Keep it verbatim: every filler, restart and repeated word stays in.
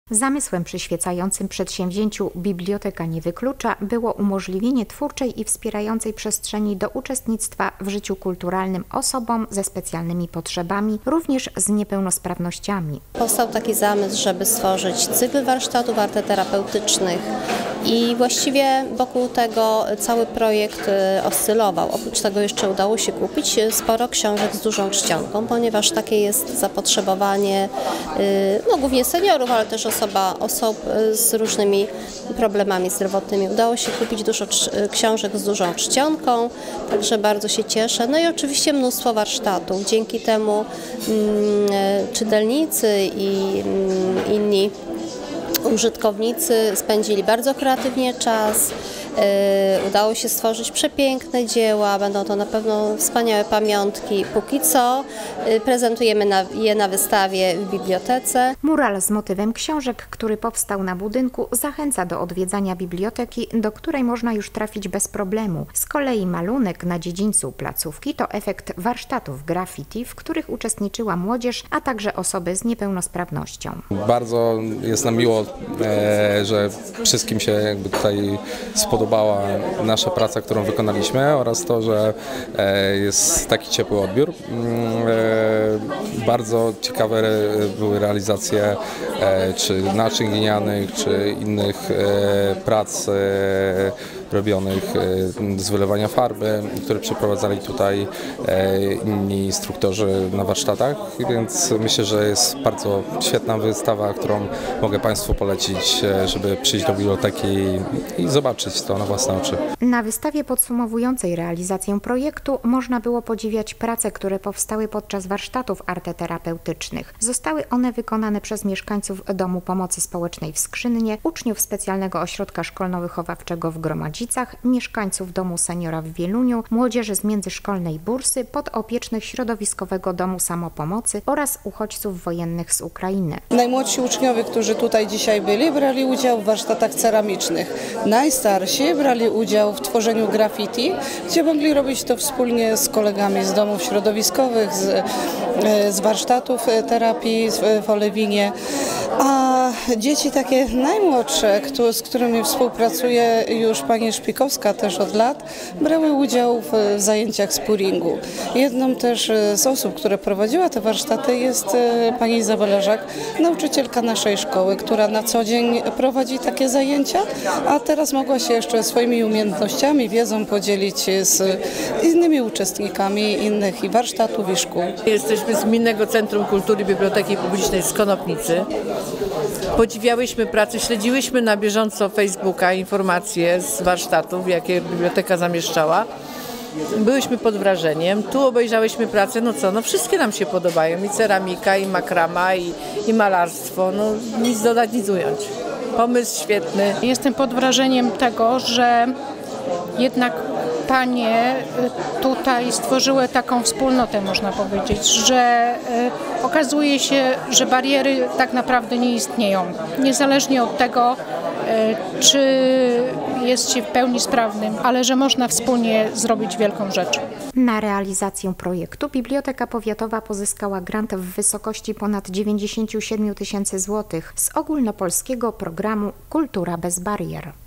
Zamysłem przyświecającym przedsięwzięciu Biblioteka nie wyklucza było umożliwienie twórczej i wspierającej przestrzeni do uczestnictwa w życiu kulturalnym osobom ze specjalnymi potrzebami, również z niepełnosprawnościami. Powstał taki zamysł, żeby stworzyć cykl warsztatów arteterapeutycznych i właściwie wokół tego cały projekt oscylował. Oprócz tego jeszcze udało się kupić sporo książek z dużą czcionką, ponieważ takie jest zapotrzebowanie no, głównie seniorów, ale też osoba, osób z różnymi problemami zdrowotnymi. Udało się kupić dużo książek z dużą czcionką, także bardzo się cieszę. No i oczywiście mnóstwo warsztatów. Dzięki temu mm, czytelnicy i mm, inni użytkownicy spędzili bardzo kreatywnie czas, udało się stworzyć przepiękne dzieła, będą to na pewno wspaniałe pamiątki. Póki co prezentujemy je na wystawie w bibliotece. Mural z motywem książek, który powstał na budynku, zachęca do odwiedzania biblioteki, do której można już trafić bez problemu. Z kolei malunek na dziedzińcu placówki to efekt warsztatów graffiti, w których uczestniczyła młodzież, a także osoby z niepełnosprawnością. Bardzo jest nam miło, że wszystkim się jakby tutaj spodobała nasza praca, którą wykonaliśmy, oraz to, że jest taki ciepły odbiór. Bardzo ciekawe były realizacje czy naczyń glinianych, czy innych prac robionych z wylewania farby, które przeprowadzali tutaj inni instruktorzy na warsztatach, więc myślę, że jest bardzo świetna wystawa, którą mogę Państwu polecić, żeby przyjść do biblioteki i zobaczyć to na własne oczy. Na wystawie podsumowującej realizację projektu można było podziwiać prace, które powstały podczas warsztatów arteterapeutycznych. Zostały one wykonane przez mieszkańców Domu Pomocy Społecznej w Skrzynnie, uczniów Specjalnego Ośrodka Szkolno-Wychowawczego w Gromadzi, mieszkańców Domu Seniora w Wieluniu, młodzieży z międzyszkolnej bursy, podopiecznych Środowiskowego Domu Samopomocy oraz uchodźców wojennych z Ukrainy. Najmłodsi uczniowie, którzy tutaj dzisiaj byli, brali udział w warsztatach ceramicznych. Najstarsi brali udział w tworzeniu graffiti, gdzie mogli robić to wspólnie z kolegami z domów środowiskowych, z, z warsztatów terapii w Olewinie. A dzieci takie najmłodsze, z którymi współpracuje już pani Szpikowska też od lat, brały udział w zajęciach z puringu. Jedną też z osób, które prowadziła te warsztaty, jest pani Izabela Żak, nauczycielka naszej szkoły, która na co dzień prowadzi takie zajęcia, a teraz mogła się jeszcze swoimi umiejętnościami, wiedzą podzielić z innymi uczestnikami innych i warsztatów i szkół. Jesteśmy z Gminnego Centrum Kultury Biblioteki Publicznej z Konopnicy. Podziwiałyśmy pracę, śledziłyśmy na bieżąco Facebooka informacje z warsztatów, jakie biblioteka zamieszczała. Byłyśmy pod wrażeniem, tu obejrzałyśmy pracę, no co, no wszystkie nam się podobają, i ceramika, i makrama, i, i malarstwo, no nic dodać, nic ująć. Pomysł świetny. Jestem pod wrażeniem tego, że jednak panie tutaj stworzyły taką wspólnotę, można powiedzieć, że y, okazuje się, że bariery tak naprawdę nie istnieją. Niezależnie od tego, y, czy jest się w pełni sprawnym, ale że można wspólnie zrobić wielką rzecz. Na realizację projektu Biblioteka Powiatowa pozyskała grant w wysokości ponad dziewięćdziesiąt siedem tysięcy złotych z ogólnopolskiego programu Kultura bez barier.